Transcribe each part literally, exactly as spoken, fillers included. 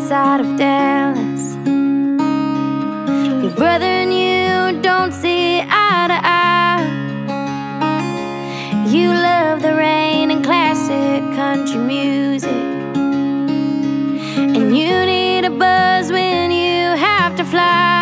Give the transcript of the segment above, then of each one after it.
outside of Dallas. Your brother and you don't see eye to eye. You love the rain and classic country music, and you need a buzz when you have to fly.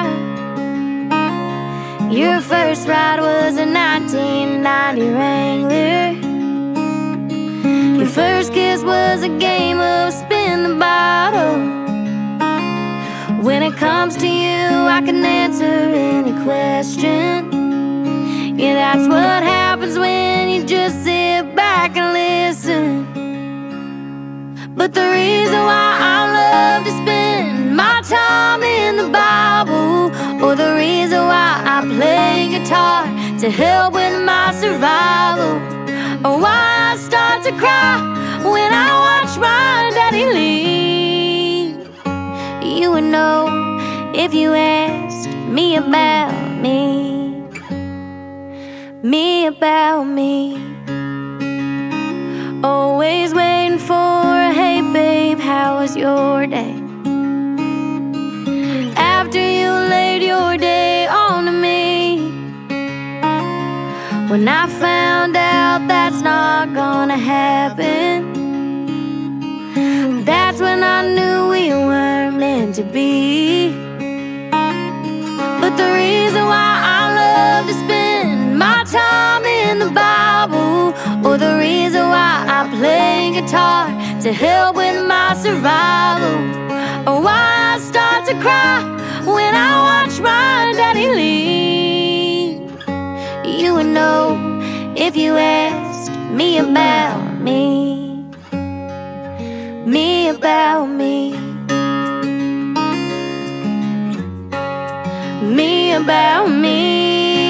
Your first ride was a nineteen ninety Wrangler. Your first kiss was a game of spin the bottle. When it comes to you, I can answer any question. Yeah, that's what happens when you just sit back and listen. But the reason why I love to spend my time in the Bible, or the reason why I play guitar to help with my survival, or why I start to cry when I watch my daddy leave, you would know if you asked me about me, me about me. Always waiting for a hey babe, how was your day? After you laid your day on to me. When I found out that's not gonna happen, that's when I knew we weren't meant to be. But the reason why I love to spend my time in the Bible, or the reason why I play guitar to help with my survival, or why I start to cry when I watch my daddy leave, you would know if you asked me about me, me about me, me about me.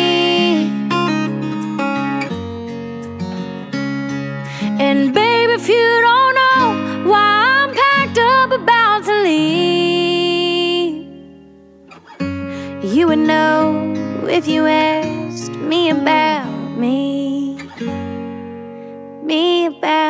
And babe, if you don't know why I'm packed up about to leave, you would know if you asked me about me, me about